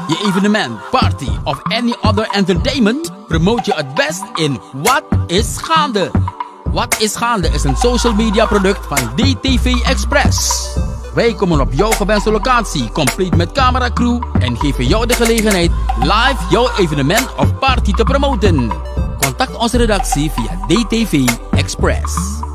je evenement, party of any other entertainment? Promote je het best in Wat is Gaande? Wat is Gaande is een social media product van DTV Express. Wij komen op jouw gewenste locatie, compleet met cameracrew, en geven jou de gelegenheid live jouw evenement of party te promoten. Contact onze redactie via DTV Express.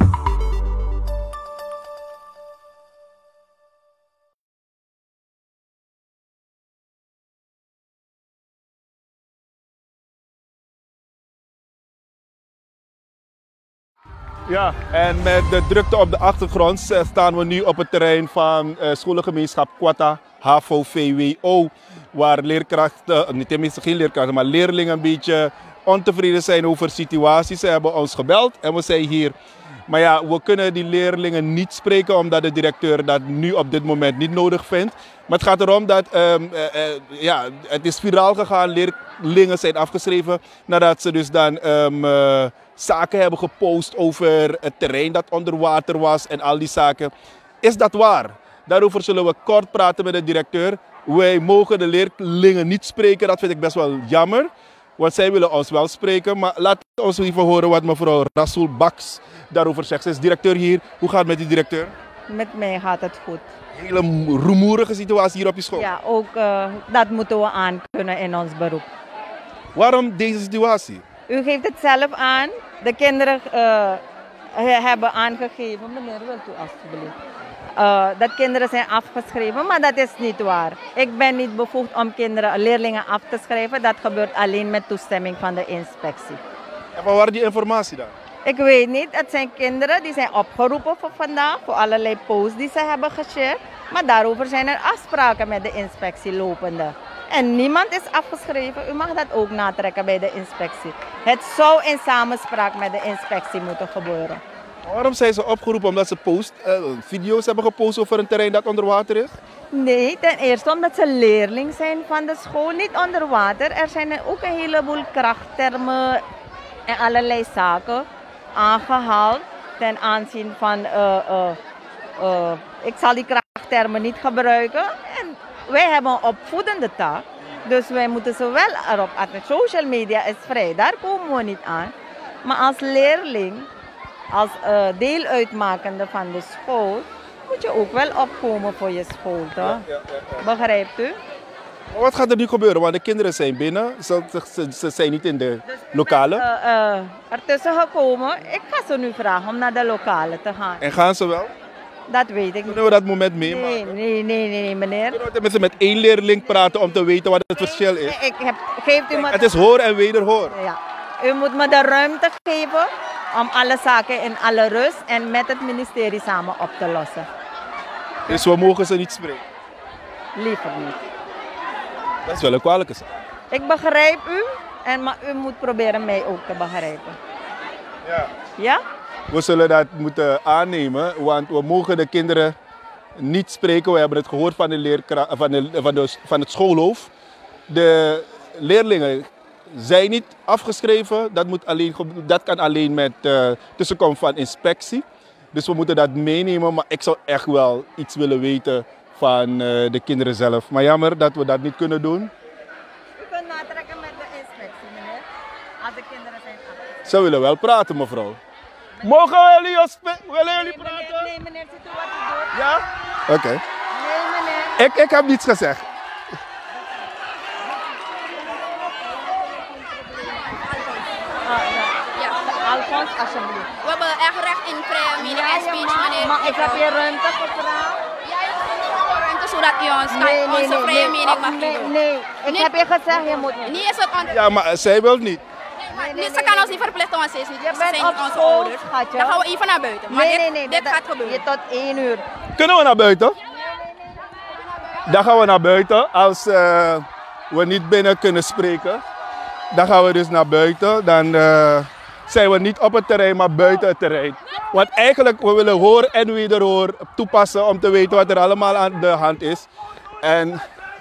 Ja, en met de drukte op de achtergrond staan we nu op het terrein van scholengemeenschap Quatta HAVO-VWO. Waar leerkrachten, niet tenminste geen leerkrachten, maar leerlingen een beetje ontevreden zijn over situaties. Ze hebben ons gebeld en we zijn hier. Maar ja, we kunnen die leerlingen niet spreken omdat de directeur dat nu op dit moment niet nodig vindt. Maar het gaat erom dat het is viraal gegaan. Leerlingen zijn afgeschreven nadat ze dus dan zaken hebben gepost over het terrein dat onder water was en al die zaken. Is dat waar? Daarover zullen we kort praten met de directeur. Wij mogen de leerlingen niet spreken, dat vind ik best wel jammer. Want zij willen ons wel spreken. Maar laten we ons even horen wat mevrouw Rasoul Baks daarover zegt. Ze is directeur hier. Hoe gaat het met die directeur? Met mij gaat het goed. Een hele rumoerige situatie hier op je school. Ja, ook dat moeten we aankunnen in ons beroep. Waarom deze situatie? U geeft het zelf aan. De kinderen hebben aangegeven. Meneer, wilt u alstublieft? Dat kinderen zijn afgeschreven, maar dat is niet waar. Ik ben niet bevoegd om leerlingen af te schrijven. Dat gebeurt alleen met toestemming van de inspectie. En van waar die informatie dan? Ik weet niet. Het zijn kinderen die zijn opgeroepen voor vandaag, voor allerlei posts die ze hebben geshared. Maar daarover zijn er afspraken met de inspectie lopende. En niemand is afgeschreven. U mag dat ook natrekken bij de inspectie. Het zou in samenspraak met de inspectie moeten gebeuren. Waarom zijn ze opgeroepen? Omdat ze video's hebben gepost over een terrein dat onder water is? Nee, ten eerste omdat ze leerling zijn van de school, niet onder water. Er zijn ook een heleboel krachttermen en allerlei zaken aangehaald ten aanzien van... ik zal die krachttermen niet gebruiken. En wij hebben een opvoedende taak. Dus wij moeten ze wel erop aan. Social media is vrij, daar komen we niet aan. Maar als leerling, als deel uitmakende van de school, moet je ook wel opkomen voor je school, toch? Ja. Begrijpt u? Maar wat gaat er nu gebeuren? Want de kinderen zijn binnen, ze zijn niet in de lokalen. Ertussen gekomen, ik ga ze nu vragen om naar de lokalen te gaan. En gaan ze wel? Dat weet ik niet. Kunnen we dat moment meemaken? Nee, meneer. Kunnen we tenminste met één leerling praten om te weten wat het verschil is? Geeft u me het is hoor en wederhoor. Ja. U moet me de ruimte geven om alle zaken in alle rust en met het ministerie samen op te lossen. Dus we mogen ze niet spreken? Liever niet. Dat is wel een kwalijke zaak. Ik begrijp u, maar u moet proberen mij ook te begrijpen. Ja. Ja? We zullen dat moeten aannemen, want we mogen de kinderen niet spreken. We hebben het gehoord van, van het schoolhoofd. De leerlingen zijn niet afgeschreven. Dat kan alleen met tussenkomst van inspectie. Dus we moeten dat meenemen. Maar ik zou echt wel iets willen weten van de kinderen zelf. Maar jammer dat we dat niet kunnen doen. U kunt natrekken met de inspectie, meneer. Als de kinderen zijn afgeschreven. Ze willen wel praten, mevrouw. Mogen willen jullie praten? Nee, meneer, ziet u wat u doet? Ja? Oké. Nee, meneer. Ik heb niets gezegd. Ja, Alfons, alsjeblieft. We hebben echt recht in vrije mening en speech, meneer. Maar ik heb je ruimte gevraagd. Ja, je hebt ruimte zodat u onze vrije mening mag doen. Nee, ik heb je gezegd, je moet niet. Niet is het onder... Ja, maar zij wil niet. Ze kan ons niet verplichten, want ze is niet. Je Ze bent zijn op niet onze school, ouders. schatje. Dan gaan we even naar buiten. Maar dit gaat gebeuren. Je tot 1 uur. Kunnen we naar buiten? Dan gaan we naar buiten. Als we niet binnen kunnen spreken, dan gaan we dus naar buiten. Dan zijn we niet op het terrein, maar buiten het terrein. Want eigenlijk, we willen hoor en wederhoor toepassen om te weten wat er allemaal aan de hand is. En...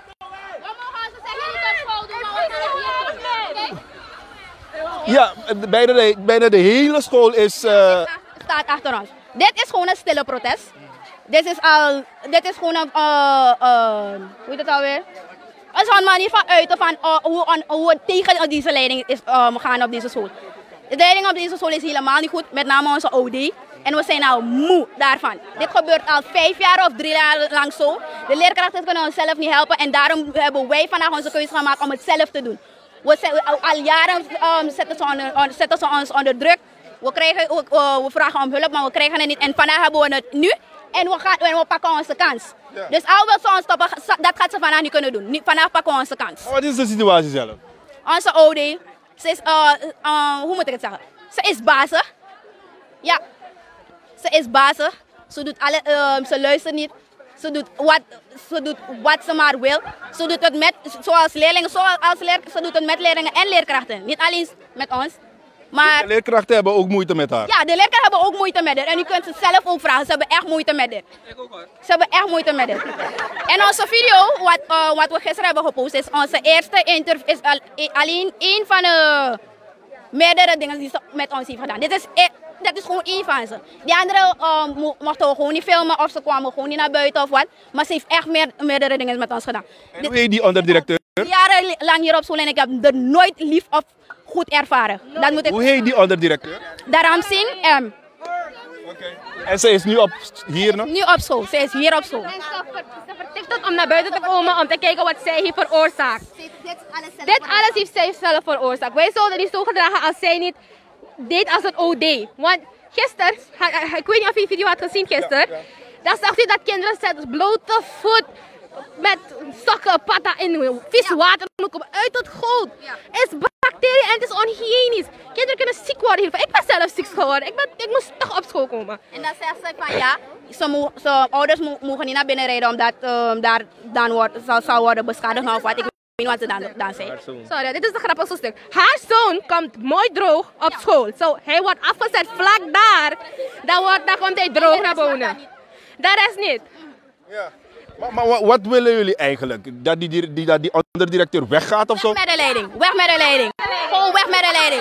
Ja, bijna de hele school is... staat achter ons. Dit is gewoon een stille protest. Dit is gewoon een... hoe heet het alweer? Als we maar niet van uiten van hoe het tegen deze leiding is gaan op deze school. De leiding op deze school is helemaal niet goed, met name onze OD. En we zijn al moe daarvan. Dit gebeurt al 5 jaar of 3 jaar lang zo. De leerkrachten kunnen onszelf niet helpen en daarom hebben wij vandaag onze keuze gemaakt om het zelf te doen. Al jaren zetten ze ons onder druk. We vragen om hulp, maar we krijgen het niet. En vandaag hebben we het nu en we pakken onze kans. Ja. Dus al wil ze ons stoppen, dat gaat ze vandaag niet kunnen doen. Vandaag pakken we onze kans. Wat is de situatie zelf? Onze OD, ze is, hoe moet ik het zeggen? Ze is bazig. Ja, ze is bazig. Ze doet ze luistert niet. Ze doet wat ze maar wil. Ze doet het met, zoals leerlingen, ze doet het met leerlingen en leerkrachten. Niet alleen met ons. Maar de leerkrachten hebben ook moeite met haar? Ja, de leerkrachten hebben ook moeite met haar. En u kunt het zelf ook vragen. Ze hebben echt moeite met haar. Ik ook hoor. Ze hebben echt moeite met haar. En onze video, wat we gisteren hebben gepost, is onze eerste interview. Is alleen één van de meerdere dingen die ze met ons heeft gedaan. Dat is gewoon één van ze. Die andere mochten we gewoon niet filmen of ze kwamen gewoon niet naar buiten of wat. Maar ze heeft echt meerdere dingen met ons gedaan. En hoe heet die onderdirecteur? Jarenlang hier op school en ik heb er nooit lief of goed ervaren. Dat moet Hoe heet die onderdirecteur? Dharam Singh M. Okay. En ze is nu hier nog? Nu op school. Ze is hier op school. En ze vertikt het om naar buiten te komen om te kijken wat zij heeft veroorzaakt. Dit alles heeft zij zelf veroorzaakt. Wij zouden niet zo gedragen als zij niet deed als het OD. Want gisteren, ik weet niet of je die video had gezien gisteren, dan zag je dat kinderen zetten blote voet met sokken, patta in vies water komen uit het goot. Het is bacteriën en het is onhygiënisch. Kinderen kunnen ziek worden hiervan. Ik ben zelf ziek geworden. Ik moest toch op school komen. En dan zegt ze van ja, ouders mogen niet naar binnen rijden omdat daar dan zal worden beschadigd of wat. Ik weet niet wat ze dan zeggen. Sorry, dit is de grappigste stuk. Haar zoon komt mooi droog op school. Hij wordt afgezet vlak daar. Dan komt hij droog naar boven. Dat is niet. Ja. Maar wat willen jullie eigenlijk? Dat die onderdirecteur weggaat of zo? Weg met de leiding. Weg met de leiding. Gewoon weg met de leiding.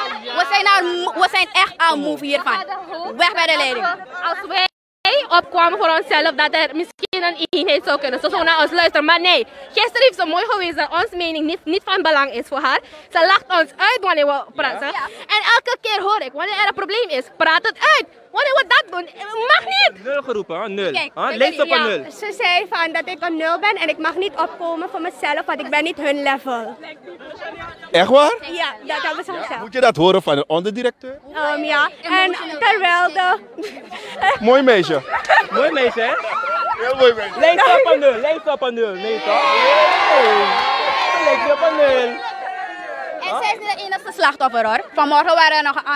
We zijn echt al moe hiervan. Weg met de leiding. Als wij opkwamen voor onszelf dat er misschien een eenheid zou kunnen. Ze zou naar ons luisteren. Maar nee, gisteren heeft ze mooi geweest dat onze mening niet van belang is voor haar. Ze lacht ons uit wanneer we praten. Ja. En elke keer hoor ik, wanneer er een probleem is, praat het uit. Wanneer we dat doen, mag niet. 0 geroepen, hè? 0. Kijk, Lees op een 0. Ze zei van dat ik een 0 ben en ik mag niet opkomen voor mezelf, want ik ben niet hun level. Echt waar? Ja, dat hebben ze gezegd. Moet je dat horen van de onderdirecteur? Ja, en terwijl de... Mooi meisje. Mooi meisje, hè? Heel mooi meisje. Lees op een 0, lees op een 0. Nee, toch? Lees op een 0. En zij is niet de enige slachtoffer hoor. Vanmorgen waren er nog een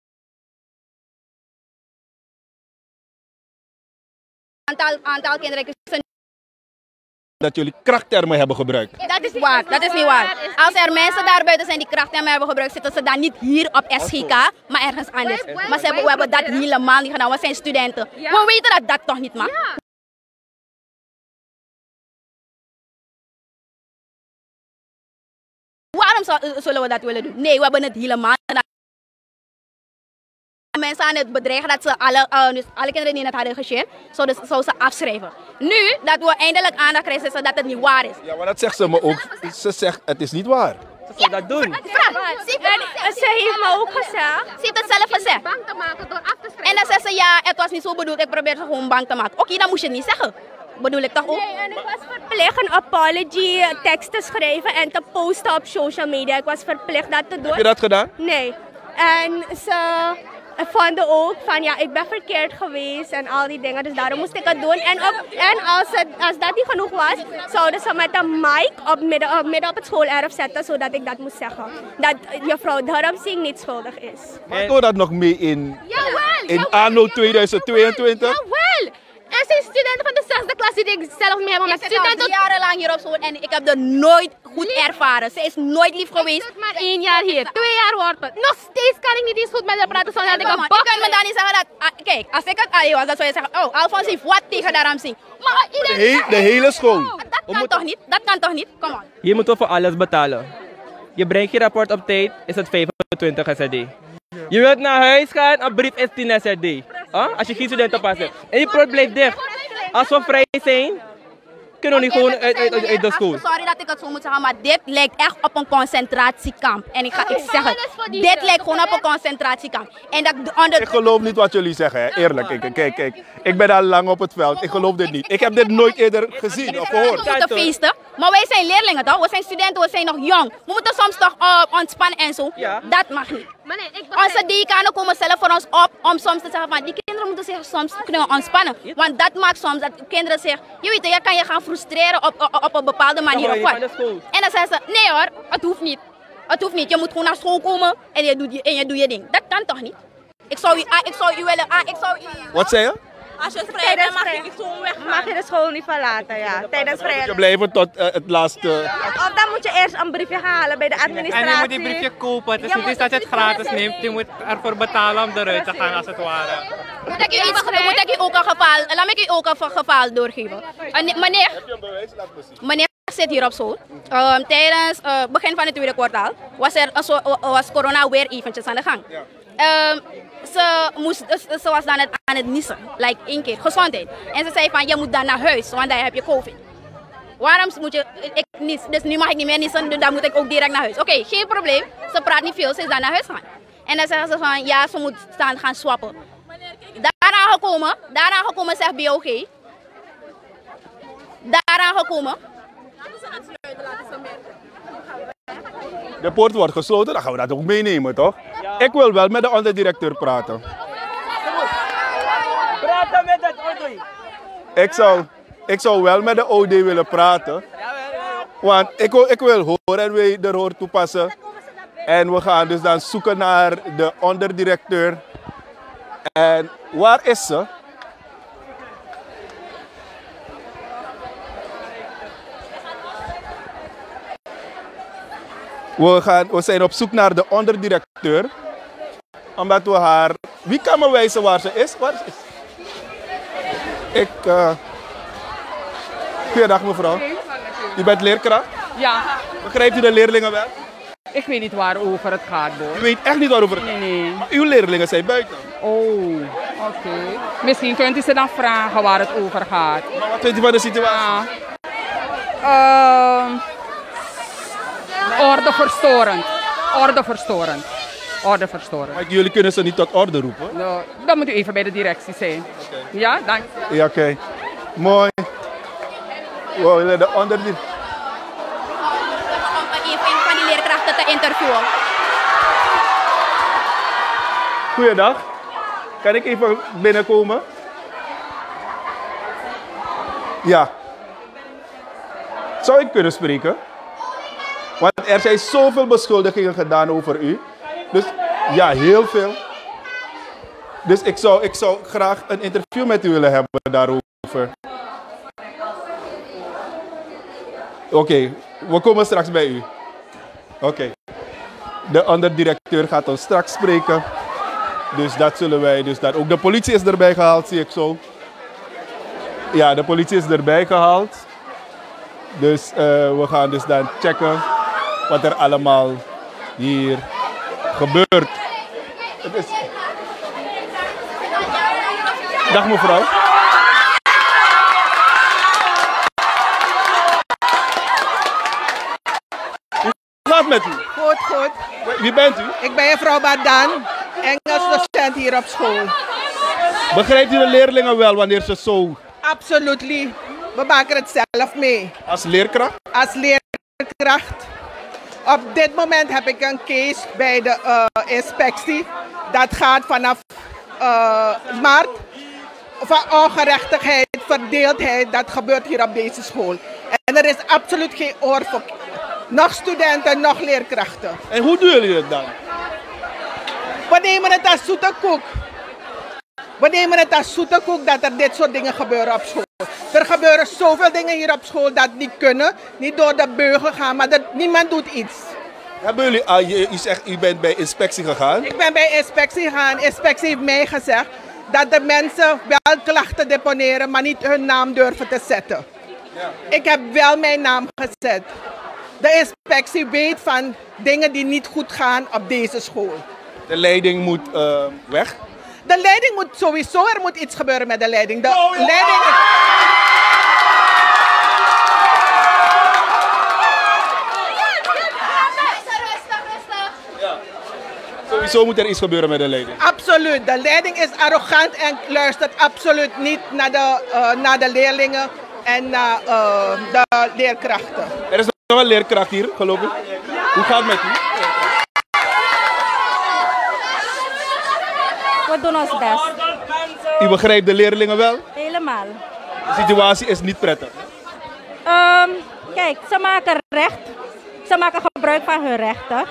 aantal kinderen. Dat jullie krachttermen hebben gebruikt. Dat is waar, dat is niet waar. Als er mensen daar buiten zijn die krachttermen hebben gebruikt, zitten ze dan niet hier op SGK, maar ergens anders. Maar we hebben dat helemaal niet gedaan, we zijn studenten. We weten dat dat toch niet mag. Waarom zullen we dat willen doen? Nee, we hebben het helemaal gedaan. Mensen aan het bedreigen dat ze alle kinderen die het hadden geshared, zouden ze afschrijven. Nu, dat we eindelijk aandacht krijgen, is dat het niet waar is. Ja, maar dat zegt ze me ook. Ze zegt, het is niet waar. Ze zou dat doen. Ze heeft me ook gezegd. Ze heeft het zelf gezegd. Bang te maken door af te schrijven. En dan zegt ze, ja, het was niet zo bedoeld, ik probeer ze gewoon bang te maken. Oké, dan moest je het niet zeggen. Bedoel ik toch ook? Nee, en ik was verplicht een apology tekst te schrijven en te posten op social media. Ik was verplicht dat te doen. Heb je dat gedaan? Nee. En ze vonden ook van ja, ik ben verkeerd geweest en al die dingen. Dus daarom moest ik het doen. En als dat niet genoeg was, zouden ze met een mic midden op het schoolerf zetten, zodat ik dat moest zeggen. Dat juffrouw Dharam Singh niet schuldig is. Maar doe dat nog mee in anno 2022? Jawel! Er zijn studenten van de 6e klas die ik zelf mee heb met studenten. Ik zit al jarenlang hier op school en ik heb er nooit goed ervaren. Ze is nooit lief geweest. Ik zit maar 1 jaar hier, 2 jaar wordt het. Nog steeds kan ik niet eens goed met haar praten zonder dat ik een bak. Je kunt me dan niet zeggen dat, kijk, als ik het Ali was, dan zou je zeggen, oh, Alphonse heeft wat tegen Dharam Singh. Maar De hele school. Dat kan toch niet? Dat kan toch niet? Kom on. Hier moeten we voor alles betalen. Je brengt je rapport op tijd, is het 25 SRD. Je wilt naar huis gaan, een brief is 10 SRD. Als je geen studenten past hebt. En je poort blijft dicht. Als we vrij zijn, kunnen niet gewoon uit de school. Sorry dat ik het zo moet zeggen, maar dit lijkt echt op een concentratiekamp. En ik zeg het, dit lijkt gewoon op een concentratiekamp. En dat Ik geloof niet wat jullie zeggen, hè. Eerlijk. Kijk. Ik ben al lang op het veld. Ik geloof dit niet. Ik heb dit nooit eerder gezien of gehoord. We moeten feesten, maar wij zijn leerlingen toch? We zijn studenten, we zijn nog jong. We moeten soms toch ontspannen en zo. Ja. Dat mag niet. Onze decanen komen zelf voor ons op om soms te zeggen van die kinderen moeten zich soms kunnen ontspannen. Want dat maakt soms dat kinderen zeggen, je weet je kan je gaan frustreren op een bepaalde manier of wat. En dan zeggen ze, nee hoor, het hoeft niet. Het hoeft niet, je moet gewoon naar school komen en je doet je ding. Dat kan toch niet? Ik zou u willen, Wat zei je? Als je vrij bent, mag je de school niet verlaten, ja. Tijdens vrij. Je blijven tot het laatste. Of dan moet je eerst een briefje halen bij de administratie. En je moet die briefje kopen. Het is niet eens dat je het gratis neemt. Je moet ervoor betalen om eruit te gaan als het ware. Moet ik u ook een geval doorgeven? Meneer zit hier op school. Tijdens het begin van het tweede kwartaal was corona weer eventjes aan de gang. Ze was dan aan het niezen, like 1 keer, gezondheid. En ze zei van, je moet dan naar huis, want dan heb je COVID. Waarom moet je, dus nu mag ik niet meer niezen, dus dan moet ik ook direct naar huis. Oké, geen probleem, ze praat niet veel, ze is dan naar huis gaan. En dan zeggen ze van, ja, ze moet gaan swappen. Daaraan gekomen zegt BOG. Daaraan gekomen. De poort wordt gesloten, dan gaan we dat ook meenemen, toch? Ja. Ik wil wel met de onderdirecteur praten. Praten met het OD. Ik zou wel met de OD willen praten. Want ik wil horen en wij er hoor toepassen. En we gaan dus dan zoeken naar de onderdirecteur. En waar is ze? We zijn op zoek naar de onderdirecteur. Omdat we haar... Wie kan me wijzen waar ze is? Waar is ze? Goeiedag mevrouw. U bent leerkracht? Ja. Begrijpt u de leerlingen wel? Ik weet niet waarover het gaat, Boor. U weet echt niet waarover het gaat? Nee. Maar uw leerlingen zijn buiten. Oh, oké. Misschien kunt u ze dan vragen waar het over gaat. Maar wat vindt u van de situatie? Orde verstorend. Maar jullie kunnen ze niet tot orde roepen? Nou, dan moet u even bij de directie zijn. Okay. Ja, dank. Ja, oké. Mooi. We willen de onderdirecteur. Om een van die leerkrachten te interviewen. Goeiedag. Kan ik even binnenkomen? Ja. Zou ik kunnen spreken? Want er zijn zoveel beschuldigingen gedaan over u. Dus ja, heel veel. Dus ik zou graag een interview met u willen hebben daarover. Oké, we komen straks bij u. Oké. De onderdirecteur gaat ons straks spreken. Dus dat zullen wij dus daar. Ook de politie is erbij gehaald, zie ik zo. Ja, de politie is erbij gehaald. Dus we gaan dus dan checken wat er allemaal hier gebeurt. Het is... Dag mevrouw. Hoe gaat het met u? Goed. Wie bent u? Ik ben mevrouw Badan, Engels docent hier op school. Begrijpt u de leerlingen wel wanneer ze zo... Absoluut. We maken het zelf mee. Als leerkracht? Als leerkracht. Op dit moment heb ik een case bij de inspectie. Dat gaat vanaf maart. Van ongerechtigheid, verdeeldheid, dat gebeurt hier op deze school. En er is absoluut geen oor voor nog studenten, nog leerkrachten. En hoe doen jullie het dan? We nemen het als zoete koek. We nemen het als zoete koek dat er dit soort dingen gebeuren op school. Er gebeuren zoveel dingen hier op school dat niet kunnen, niet door de beugel gaan, maar niemand doet iets. Hebben jullie, u zegt u bent bij inspectie gegaan? Ik ben bij inspectie gegaan. Inspectie heeft mij gezegd dat de mensen wel klachten deponeren, maar niet hun naam durven te zetten. Ja. Ik heb wel mijn naam gezet. De inspectie weet van dingen die niet goed gaan op deze school. De leiding moet weg? De leiding moet sowieso, er moet iets gebeuren met de leiding. De leiding... Sowieso moet er iets gebeuren met de leiding. Absoluut. De leiding is arrogant en luistert absoluut niet naar de leerlingen en naar de leerkrachten. Er is nog een leerkracht hier, geloof ik. Hoe gaat het met u? We doen ons best. U begrijpt de leerlingen wel? Helemaal. De situatie is niet prettig. Kijk, ze maken recht. Ze maken gebruik van hun rechten.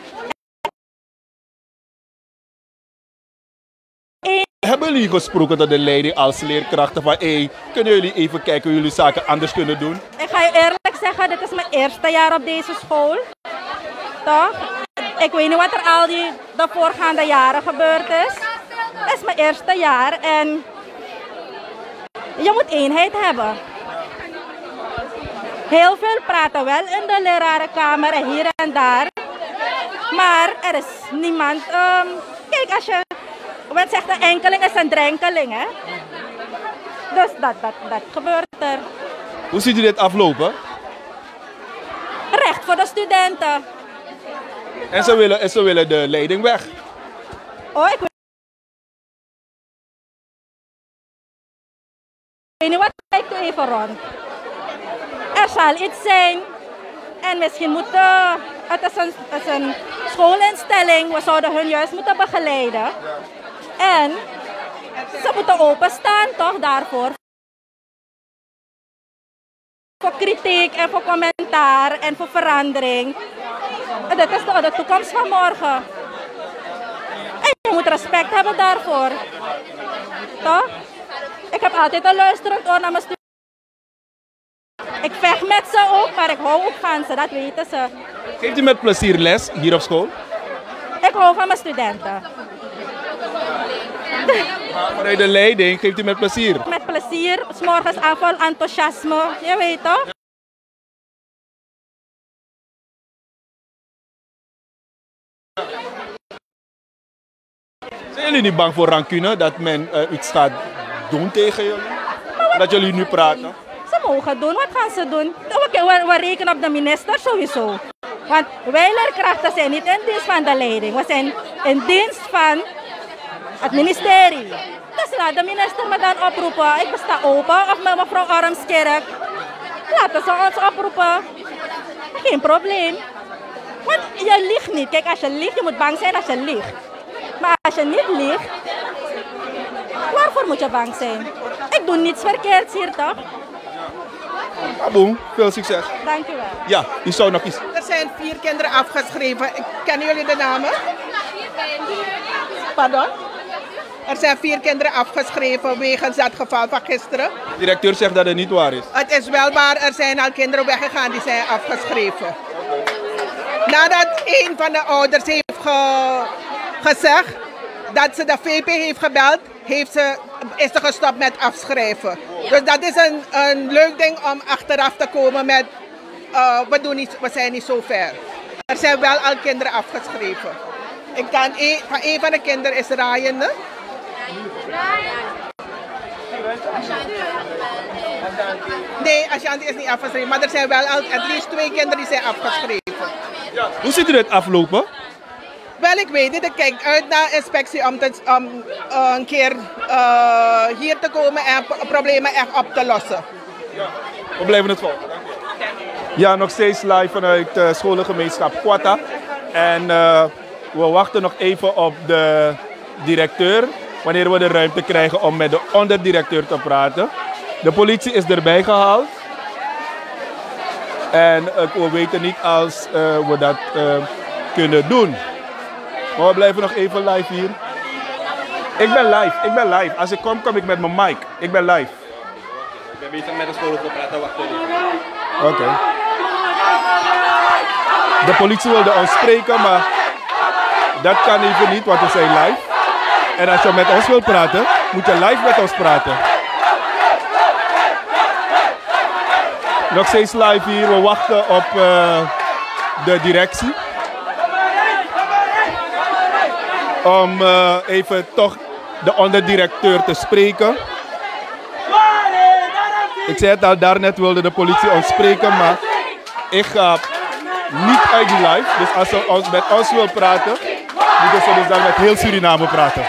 Hebben jullie gesproken tot de leiding als leerkrachten van kunnen jullie even kijken hoe jullie zaken anders kunnen doen? Ik ga je eerlijk zeggen, dit is mijn eerste jaar op deze school. Toch? Ik weet niet wat er al de voorgaande jaren gebeurd is. Het is mijn eerste jaar en je moet eenheid hebben. Heel veel praten wel in de lerarenkamer en hier en daar. Maar er is niemand. Kijk, als je wat zegt een enkeling is een drenkeling, hè? Dus dat gebeurt er. Hoe ziet u dit aflopen? Recht voor de studenten. En ze willen de leiding weg. Oh, ik weet niet wat, kijk even rond. Er zal iets zijn. En misschien moet het is een schoolinstelling. We zouden hun juist moeten begeleiden. En ze moeten openstaan toch daarvoor. Voor kritiek en voor commentaar en voor verandering. En dat is de toekomst van morgen. En je moet respect hebben daarvoor. Toch? Ik heb altijd een luisterend oor naar mijn studenten. Ik vecht met ze ook, maar ik hou ook van ze, dat weten ze. Geeft u met plezier les hier op school? Ik hou van mijn studenten. Maar vanuit de leiding geeft u met plezier? Met plezier, 's morgens aanval, enthousiasme, je weet toch? Zijn jullie niet bang voor rancune, dat men iets gaat doen tegen jullie? Dat jullie nu praten? Ze mogen doen, wat gaan ze doen? We rekenen op de minister sowieso. Want wij leerkrachten zijn niet in dienst van de leiding, we zijn in dienst van het ministerie. Dus laat de minister me dan oproepen. Ik sta open, of met mevrouw Armskerk. Laten ze ons oproepen. Geen probleem. Want je liegt niet. Kijk, als je liegt, je moet bang zijn als je liegt. Maar als je niet liegt, waarvoor moet je bang zijn? Ik doe niets verkeerds hier, toch? Aboom, veel succes. Dank u wel. Ja, u zou nog iets. Er zijn 4 kinderen afgeschreven. Kennen jullie de namen? Pardon? Er zijn 4 kinderen afgeschreven wegens dat geval van gisteren. De directeur zegt dat het niet waar is. Het is wel waar, er zijn al kinderen weggegaan die zijn afgeschreven. Nadat een van de ouders heeft gezegd dat ze de VP heeft gebeld, is ze gestopt met afschrijven. Dus dat is een leuk ding om achteraf te komen met we zijn niet zo ver. Er zijn wel al kinderen afgeschreven. Van een van de kinderen is Ryan. Hè? Nee, Ashanti is niet afgeschreven, maar er zijn wel al at least 2 kinderen die zijn afgeschreven. Hoe ziet u dit aflopen? Wel, ik weet het. Ik kijk uit naar inspectie om een keer hier te komen en problemen echt op te lossen. We blijven het volgen. Ja, nog steeds live vanuit scholengemeenschap Quatta. En we wachten nog even op de directeur, wanneer we de ruimte krijgen om met de onderdirecteur te praten. De politie is erbij gehaald. En we weten niet als we dat kunnen doen. Maar we blijven nog even live hier. Ik ben live. Als ik kom ik met mijn mic. Ik ben live. Ik ben bezig met de school te praten, wachten. Oké. De politie wilde ons spreken, maar dat kan even niet, want we zijn live. En als je met ons wilt praten, moet je live met ons praten. Nog steeds live hier, we wachten op de directie. Om even toch de onderdirecteur te spreken. Ik zei het al, daarnet wilde de politie ons spreken, maar ik ga niet uit die live. Dus als ze met ons wil praten, moeten ze dus dan met heel Suriname praten.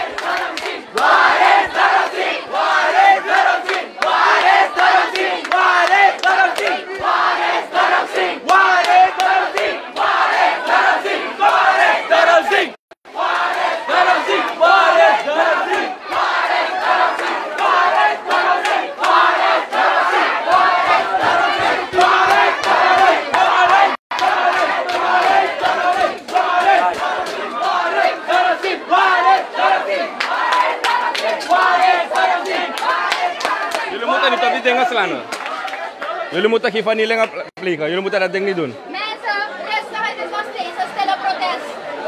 Jullie moeten geen vernieling plegen. Jullie moeten dat ding niet doen. Mensen, rustig, het is nog steeds een stille protest.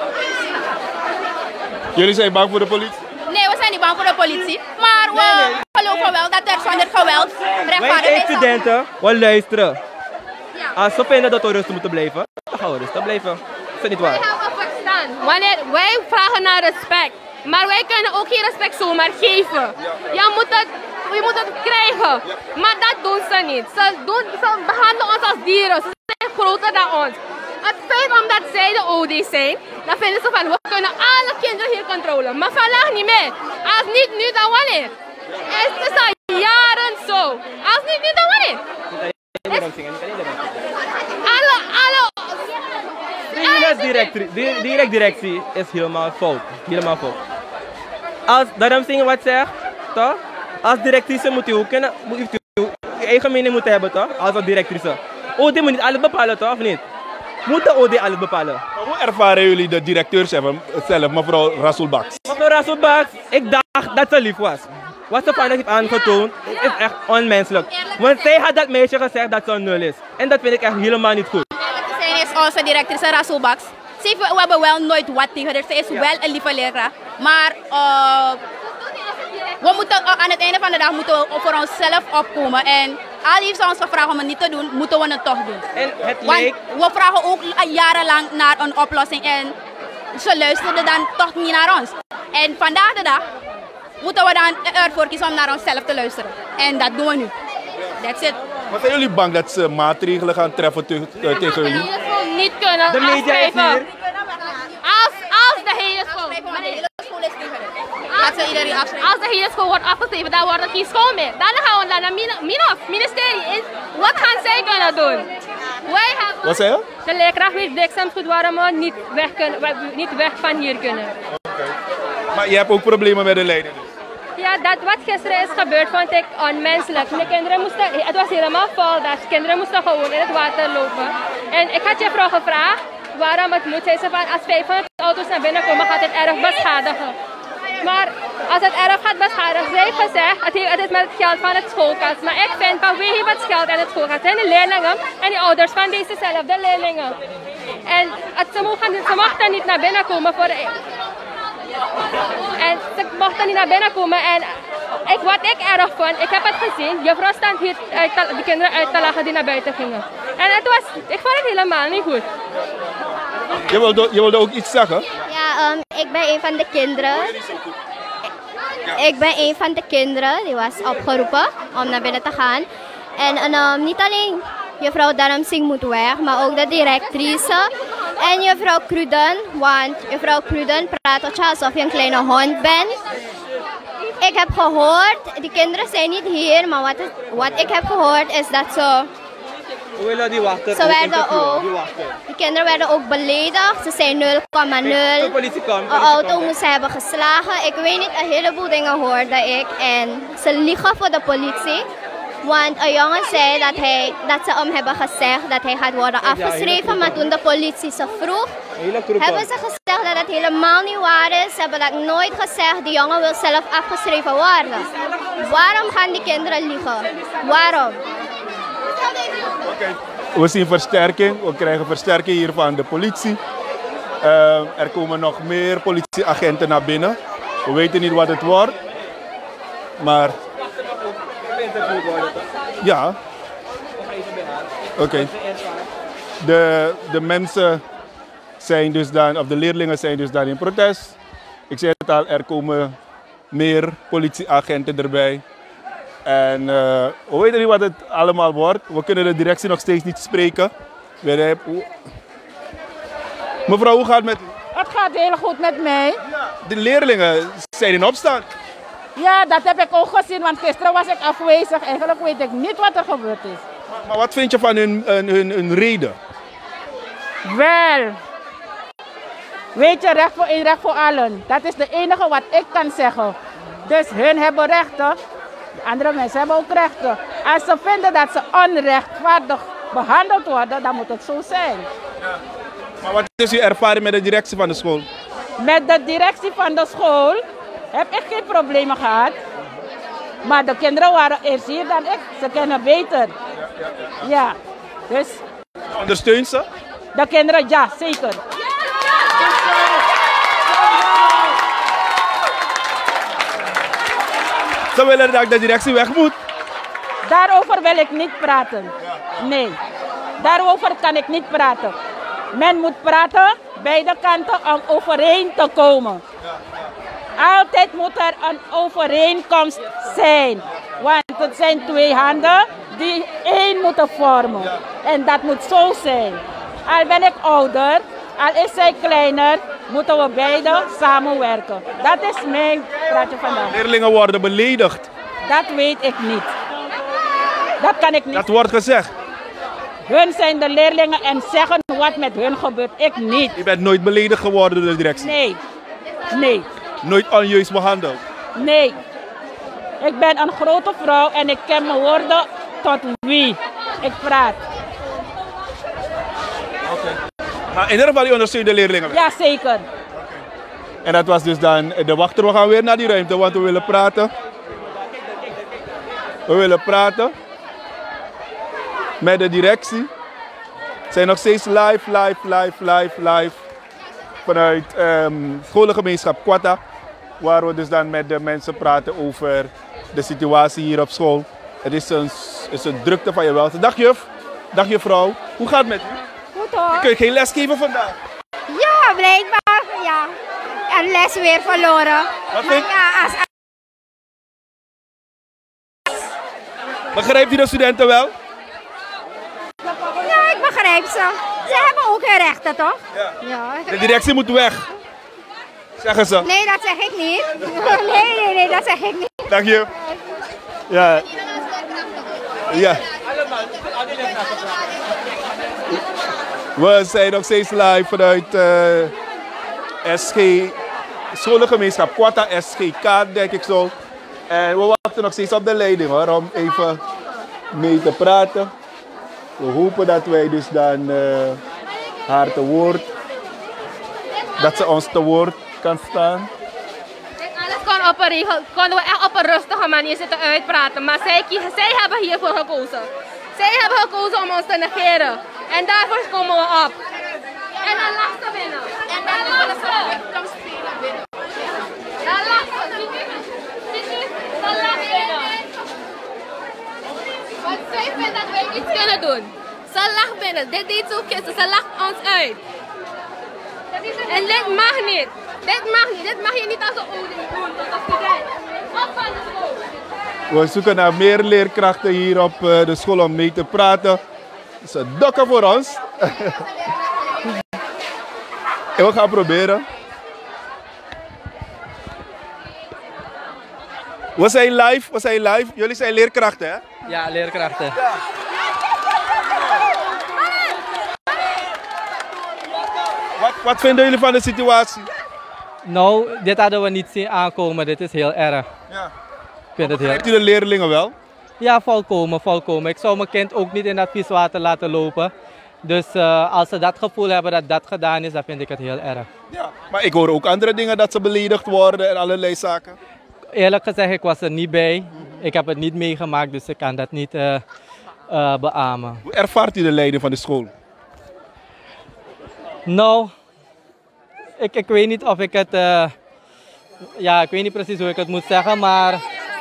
Jullie zijn bang voor de politie? Nee, we zijn niet bang voor de politie. Maar we geloven wel dat er zonder geweld rechtvaardigheid Wij studenten, we luisteren. Als ze vinden dat we rustig moeten blijven, dan gaan we rustig blijven. Is dat niet waar? Wij hebben verstaan. Wanneer wij vragen naar respect. Maar wij kunnen ook geen respect zomaar geven. Je moet het krijgen. Maar dat doen ze niet. Ze behandelen ons als dieren. Ze zijn groter dan ons. Het feit omdat zij de OD zijn, dan vinden ze van we kunnen alle kinderen hier controleren. Maar vandaag niet meer. Als niet nu, dan wanneer? Het is al jaren zo. Als niet nu, dan wanneer? Direct directie is helemaal fout. Helemaal fout. Als daarom zingen wat zegt, toch? Als directrice moet u ook kunnen, moet u eigen mening moeten hebben, toch? Als directrice. OD moet niet alles bepalen, toch? Of niet? Moet de OD alles bepalen? Maar hoe ervaren jullie de directeur zelf, mevrouw Rasselbaks? Mevrouw Rasselbaks, ik dacht dat ze lief was. Wat ze vandaag heeft aangetoond, is echt onmenselijk. Want zij had dat meisje gezegd dat ze een nul is. En dat vind ik echt helemaal niet goed. Zij is onze directrice Rasselbaks. We hebben wel nooit wat tegen haar. Zij is wel een lieve leerkracht. Maar we moeten, aan het einde van de dag moeten we voor onszelf opkomen. En al heeft ze ons gevraagd om het niet te doen, moeten we het toch doen. En het Want lijkt... we vragen ook jarenlang naar een oplossing en ze luisterden dan toch niet naar ons. En vandaag de dag moeten we dan ervoor kiezen om naar onszelf te luisteren. En dat doen we nu. That's it. Maar zijn jullie bang dat ze maatregelen gaan treffen tegen jullie? Niet kunnen de media is hier. Als de hele school. Als de hele school wordt afgeschreven, dan wordt het geen school meer. Dan gaan we naar het ministerie. Wat gaan zij kunnen doen? Wat zei je? De leerkracht weet bliksems goed waarom we niet weg van hier kunnen. Okay. Maar je hebt ook problemen met de leiding? Ja, dat wat gisteren is gebeurd vond ik onmenselijk. De kinderen moesten, het was helemaal vol, dus kinderen moesten gewoon in het water lopen. En ik had je vrouw gevraagd waarom het moet. Zij zei van als 500 auto's naar binnen komen gaat het erg beschadigen. Maar als het erg gaat beschadigen, zij heeft gezegd het is met het geld van het schoolkas. Maar ik vind van wie heeft het geld in het schoolkas? Het zijn de leerlingen en de ouders van dezezelfde leerlingen. En ze mochten niet naar binnen komen voor de... En ze mochten niet naar binnen komen en wat ik erg vond, ik heb het gezien, juffrouw stond hier de kinderen uit te lachen die naar buiten gingen. En ik vond het helemaal niet goed. Je wilde ook iets zeggen? Ja, ik ben een van de kinderen. Ik ben een van de kinderen die was opgeroepen om naar binnen te gaan. En niet alleen juffrouw Darmsing moet weg, maar ook de directrice en juffrouw Cruden. Want juffrouw Cruden praat alsof je een kleine hond bent. Ik heb gehoord, die kinderen zijn niet hier, maar wat ik heb gehoord is dat ze... Die kinderen werden ook beledigd. Ze zijn 0,0. Een auto moest hebben geslagen. Ik weet niet, een heleboel dingen hoorde ik. En ze liegen voor de politie. Want een jongen zei dat ze hem hebben gezegd dat hij gaat worden afgeschreven. Maar toen de politie ze vroeg, hebben ze gezegd dat het helemaal niet waar is. Ze hebben dat nooit gezegd. Die jongen wil zelf afgeschreven worden. Waarom gaan die kinderen liegen? Waarom? Okay. We zien versterking. We krijgen versterking hier van de politie. Er komen nog meer politieagenten naar binnen. We weten niet wat het wordt. Maar... Ja. Oké. De mensen zijn dus dan, of de leerlingen zijn dus dan in protest. Ik zei het al, er komen meer politieagenten erbij. En we weten niet wat het allemaal wordt. We kunnen de directie nog steeds niet spreken. Mevrouw, hoe gaat het met u? Het gaat heel goed met mij. De leerlingen zijn in opstand. Ja, dat heb ik ook gezien, want gisteren was ik afwezig. Eigenlijk weet ik niet wat er gebeurd is. Maar wat vind je van hun reden? Wel, weet je, recht voor één, recht voor allen. Dat is de enige wat ik kan zeggen. Dus hun hebben rechten, andere mensen hebben ook rechten. Als ze vinden dat ze onrechtvaardig behandeld worden, dan moet het zo zijn. Ja. Maar wat is uw ervaring met de directie van de school? Met de directie van de school heb ik geen problemen gehad. Maar de kinderen waren eerst hier dan ik. Ze kennen beter. Ja. Dus. Ondersteunt ze? De kinderen, ja, zeker. Ze willen dat de directie weg moet? Daarover wil ik niet praten. Nee. Daarover kan ik niet praten. Men moet praten, beide kanten, om overeen te komen. Altijd moet er een overeenkomst zijn. Want het zijn twee handen die één moeten vormen. En dat moet zo zijn. Al ben ik ouder, al is zij kleiner, moeten we beide samenwerken. Dat is mijn praatje vandaag. Leerlingen worden beledigd. Dat weet ik niet. Dat kan ik niet. Dat wordt gezegd. Hun zijn de leerlingen en zeggen wat met hun gebeurt. Ik niet. Je bent nooit beledigd geworden door de directie? Nee. Nee. Nooit onjuist behandeld? Nee. Ik ben een grote vrouw en ik ken mijn woorden tot wie ik praat. Maar in ieder geval, u ondersteunt de leerlingen? Ja, zeker. En dat was dus dan de wachter. We gaan weer naar die ruimte, want we willen praten. We willen praten met de directie. We zijn nog steeds live vanuit scholengemeenschap Quatta. Waar we dus dan met de mensen praten over de situatie hier op school. Het is een drukte van je welste. Dag juf, dag juffrouw. Hoe gaat het met u? Goed hoor. Kun je geen les geven vandaag? Ja, blijkbaar. Ja. En les weer verloren. Wat maar ja, Begrijpt u de studenten wel? Ja, ik begrijp ze. Ze hebben ook hun rechten, toch? Ja. De directie moet weg. Zeggen ze. Nee, dat zeg ik niet. Nee, dat zeg ik niet. Dank je. Ja. Ja. We zijn nog steeds live vanuit SG, scholengemeenschap Quatta, SGK denk ik zo. En we wachten nog steeds op de leiding hoor, om even mee te praten. We hopen dat wij dus dan haar te woord, dat ze ons te woord kan staan. Alles konden we echt op een rustige manier zitten uitpraten. Maar zij hebben hiervoor gekozen. Zij hebben gekozen om ons te negeren. En daarvoor komen we op. En dan lacht ze binnen. En dan lacht ze. Kom spelen binnen. Dan lacht ze. Dan lacht ze. Want zij vindt dat wij iets kunnen doen. Ze lacht binnen. Dit deed zo kisten. Ze lacht ons uit. En dit mag niet. Dit mag niet. Dit mag je niet als een ouding doen. Tot als student. Op van de school. We zoeken naar meer leerkrachten hier op de school om mee te praten. Ze dokken voor ons. En we gaan proberen. We zijn live. Jullie zijn leerkrachten, hè? Ja, leerkrachten. Ja. Wat vinden jullie van de situatie? Nou, dit hadden we niet zien aankomen. Dit is heel erg. Ja. Ik vind het heel... Heeft u de leerlingen wel? Ja, volkomen. Ik zou mijn kind ook niet in dat vieswater laten lopen. Dus als ze dat gevoel hebben dat dat gedaan is, dan vind ik het heel erg. Ja, maar ik hoor ook andere dingen, dat ze beledigd worden en allerlei zaken. Eerlijk gezegd, ik was er niet bij. Ik heb het niet meegemaakt, dus ik kan dat niet beamen. Hoe ervaart u de leiding van de school? Nou, ik weet niet of ik het... ja, ik weet niet precies hoe ik het moet zeggen, maar...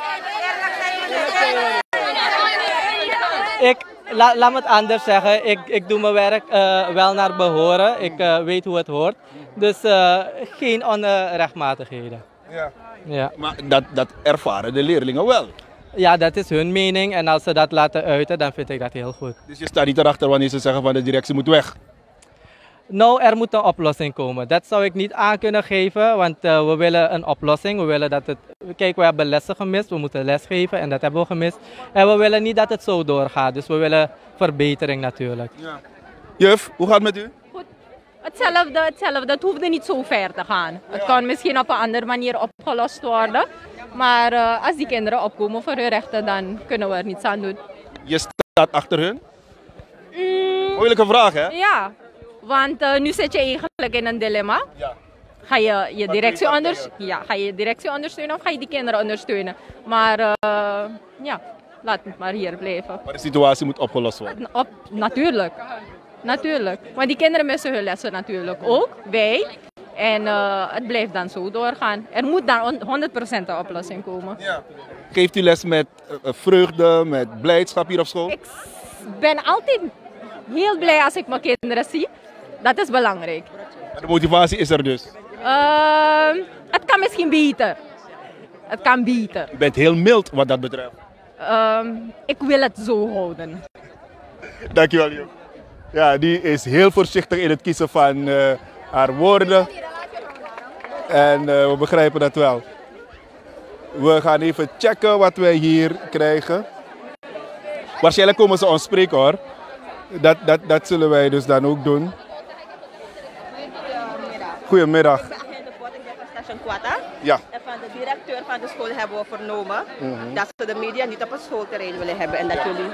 Laat me het anders zeggen. Ik doe mijn werk wel naar behoren. Ik weet hoe het hoort. Dus geen onrechtmatigheden. Ja. Maar dat ervaren de leerlingen wel? Ja, dat is hun mening. En als ze dat laten uiten, dan vind ik dat heel goed. Dus je staat niet erachter wanneer ze zeggen van de directie moet weg? Nou, er moet een oplossing komen. Dat zou ik niet aan kunnen geven, want we willen een oplossing. We willen dat het... Kijk, we hebben lessen gemist, we moeten lesgeven en dat hebben we gemist. En we willen niet dat het zo doorgaat, dus we willen verbetering natuurlijk. Ja. Juf, hoe gaat het met u? Goed. Hetzelfde. Het hoefde niet zo ver te gaan. Het kan misschien op een andere manier opgelost worden. Maar als die kinderen opkomen voor hun rechten, dan kunnen we er niets aan doen. Je staat achter hun? Moeilijke vraag, hè? Ja, want nu zit je eigenlijk in een dilemma. Ja. Ga je je directie ondersteunen of ga je die kinderen ondersteunen? Maar ja, laat het maar hier blijven. Maar de situatie moet opgelost worden? Natuurlijk. Want die kinderen missen hun lessen natuurlijk ook, wij. En het blijft dan zo doorgaan. Er moet dan 100% een oplossing komen. Ja. Geeft u les met vreugde, met blijdschap hier op school? Ik ben altijd heel blij als ik mijn kinderen zie. Dat is belangrijk. De motivatie is er dus? Het kan misschien beter. Het kan beter. U bent heel mild wat dat betreft. Ik wil het zo houden. Dankjewel, joh. Ja, die is heel voorzichtig in het kiezen van haar woorden. En we begrijpen dat wel. We gaan even checken wat wij hier krijgen. Waarschijnlijk komen ze ons spreken, hoor. Dat zullen wij dus dan ook doen. Goedemiddag. Ik ben van station Quata. Ja. En van de directeur van de school hebben we vernomen dat ze de media niet op het schoolterrein willen hebben. En dat jullie...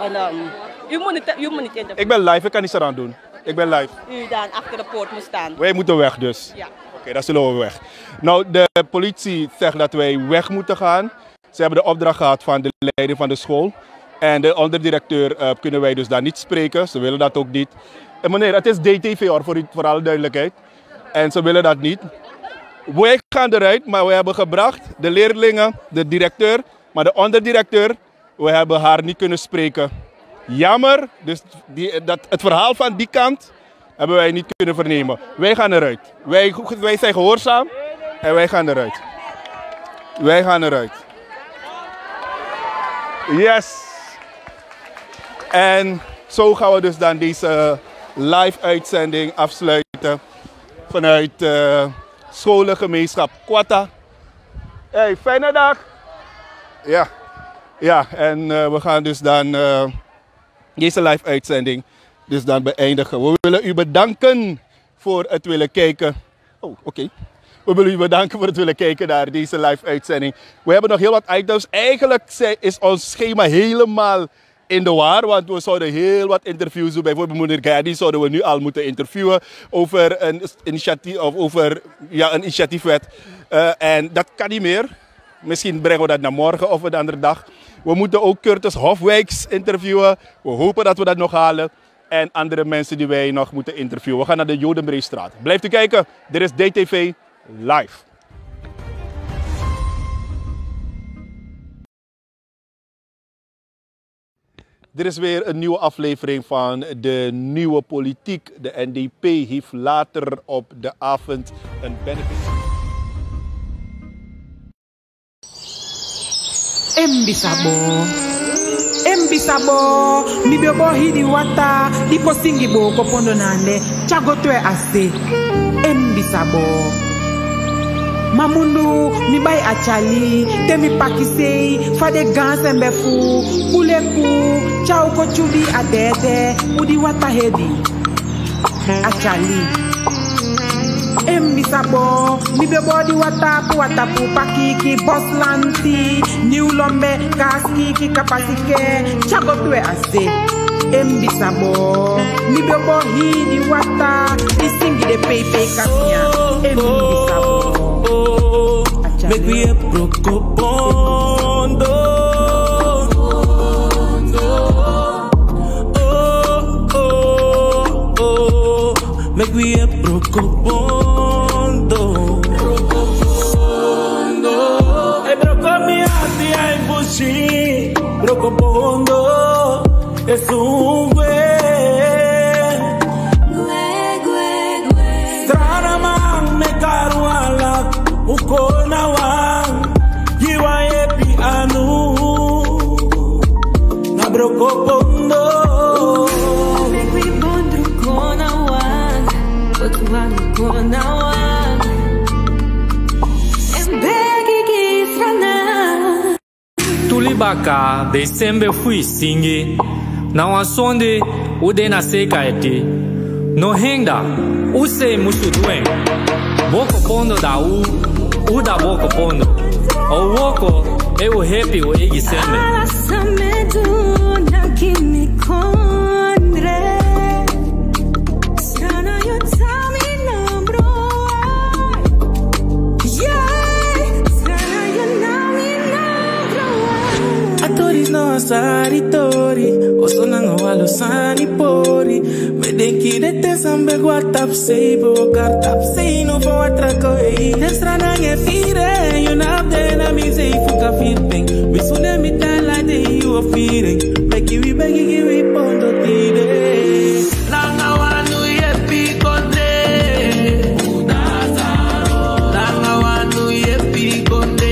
u moet niet interviewen. Ik ben live, ik kan niets eraan doen. Ik ben live. U dan achter de poort moet staan. Wij moeten weg dus. Ja. Oké, dan zullen we weg. Nou, de politie zegt dat wij weg moeten gaan. Ze hebben de opdracht gehad van de leiding van de school. En de onderdirecteur kunnen wij dus daar niet spreken. Ze willen dat ook niet. En meneer, het is DTV, hoor, voor alle duidelijkheid. En ze willen dat niet. Wij gaan eruit, maar we hebben gebracht de leerlingen, de directeur, maar de onderdirecteur, we hebben haar niet kunnen spreken. Jammer, dus het verhaal van die kant hebben wij niet kunnen vernemen. Wij gaan eruit. Wij zijn gehoorzaam en wij gaan eruit. Wij gaan eruit. Yes. En zo gaan we dus dan deze live uitzending afsluiten vanuit scholengemeenschap Quata. Hey, fijne dag. Ja, en we gaan dus dan deze live uitzending dus dan beëindigen. We willen u bedanken voor het willen kijken. Oh, oké. We willen u bedanken voor het willen kijken naar deze live uitzending. We hebben nog heel wat items. Eigenlijk is ons schema helemaal in de war, want we zouden heel wat interviews doen. Bijvoorbeeld meneer Gadi zouden we nu al moeten interviewen over een initiatief, of over een initiatiefwet. En dat kan niet meer. Misschien brengen we dat naar morgen of een andere dag. We moeten ook Curtis Hofwijks interviewen. We hopen dat we dat nog halen. En andere mensen die wij nog moeten interviewen. We gaan naar de Jodenbreestraat. Blijft u kijken. Dit is DTV Live. Dit is weer een nieuwe aflevering van de Nieuwe Politiek. De NDP heeft later op de avond een benefit. Embisabo, mi bebo hidi wata, di posingi bo kopondo nande, chago tue ase. Embisabo. Mamundu, mi bay achali, temi pakisei, fade gans en befu, kuleku, chau ko chudi adede, udi wata hedi. Achali. Embisabo, mi bebo di watapu pakiki, boslanti, new lombe, kaski, kapasike, chago tue ase. Embisabo, mi bebo hidi wata, di singi de pepe kasnya. Embisabo. Make we a procopondo. Make we a procopondo. E brocomi ati ai bushi. Procopondo es un Strana man me caruala. Ukona wang Yiwa epi anu Na broko pondo Make we bondru kona wang baka de sembe fui singi. Na wan sonde u de na seka eti. No hengda u se musu duen. Boko pondo da u da boko pondo. O woko e u happy o egi sembe. No saritori, oso nanga walo sani pori. Me denki de te sambe gua tap sei, bo kar tap sei no fo atrako ei. Destra nange fire, you nap de na mi sei fuka firpeng. We sune mi tala de you a feeling. Begi we pondo tide. Nanga wanu ye pi konde. Nanga wanu ye pi konde.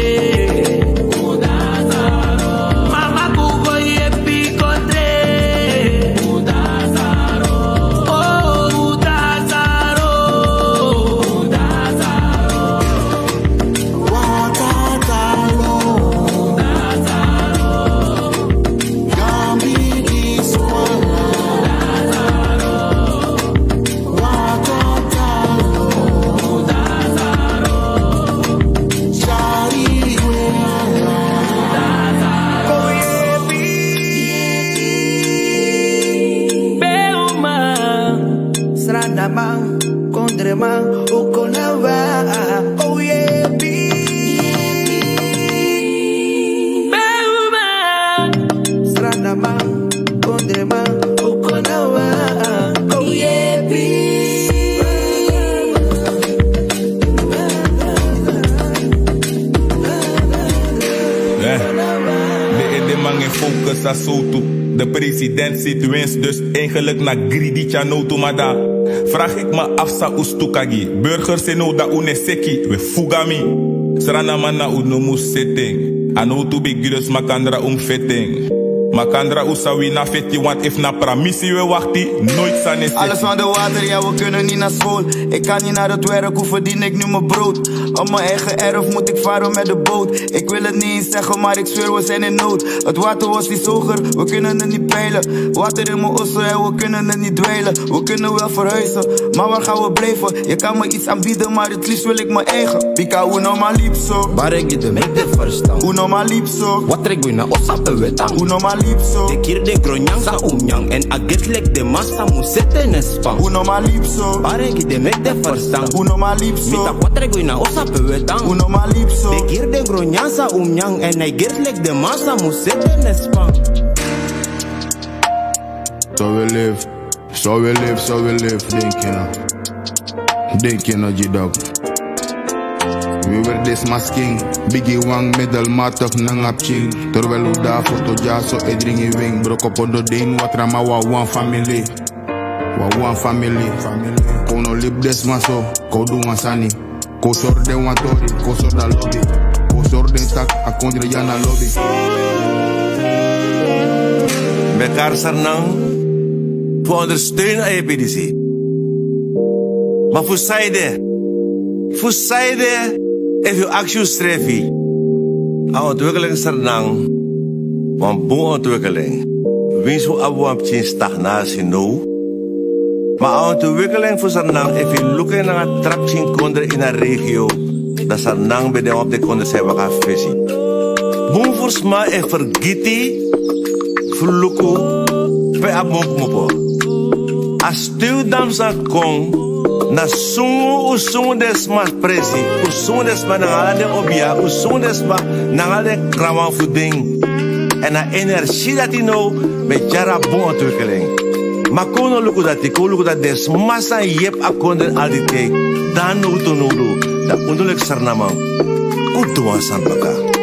De president zit winst, dus eigenlijk na greedy chanoto mada. Vraag ik me af sa ustukagi. Burgers zijn nou da uneseki, we fugami. Srana mana unomu setting. Anotu begirus makandra fetting. Makandra usawi na feti, want if na pramisi we wachti, nooit sanesi. Alles van de water, ja we kunnen niet naar school. Ik kan niet naar het werk, hoe verdien ik nu mijn brood? Op mijn eigen erf moet ik varen met de boot. Ik wil het niet eens zeggen, maar ik zweer we zijn in nood. Het water was niet hoger, we kunnen het niet peilen. Water in mijn osso en we kunnen het niet dweilen. We kunnen wel verhuizen, maar waar gaan we blijven? Je kan me iets aanbieden, maar het liefst wil ik mijn eigen. Pika uno ma lipso, baregi de make the first time. Uno ma lipso, wat trek we na osape wetang. Uno ma lipso. De kier de gronyang sa umnyang en aget lek de massa musete in spang. Uno ma lipso, baregi de make the first time. Uno ma lipso, mita wat trek we na osape wetang. Uno ma lipso, de kier de gronyang sa umnyang en aget lek de massa musete in spang. So we live, so we live, so we live, denk je nou, G-Dog. We were this masking, Biggie Wang middelmatig nangap ching. Terwijl we daar foto ja so edringi wing. Brok op ondo deen wat rama wa one family. Wa one family. Kono lip des maso, ko do wan sani. Ko sor de wan tori, ko sor da lobby. Ko sor de tak, a kondre jana lobby. Mekaar sarnang, voor ondersteunen EPDC. Maar voor zijde, if you action strefi, aan ontwikkeling sarnang, want boe ontwikkeling, wins hoe abuam chin stagnatie no. Maar aan ontwikkeling voor sarnang, if you look naar een trapchin konder in een regio, dat sarnang bij de op de konder zijn we gaan visie. Boe voor sma en vergeti, voor luku, bij abomp mopo. Als stuw damsa kong, na sungu desma presi, sungu desma nangala de obia, sungu desma nangala de krawan voeding. En na energie dat hij nou met jara bon ontwikkeling. Maar kono luku dat des massa yep akonden al die tijd. Dan no to no do, dat onderlijk sarnaman. Utuan sanbaka.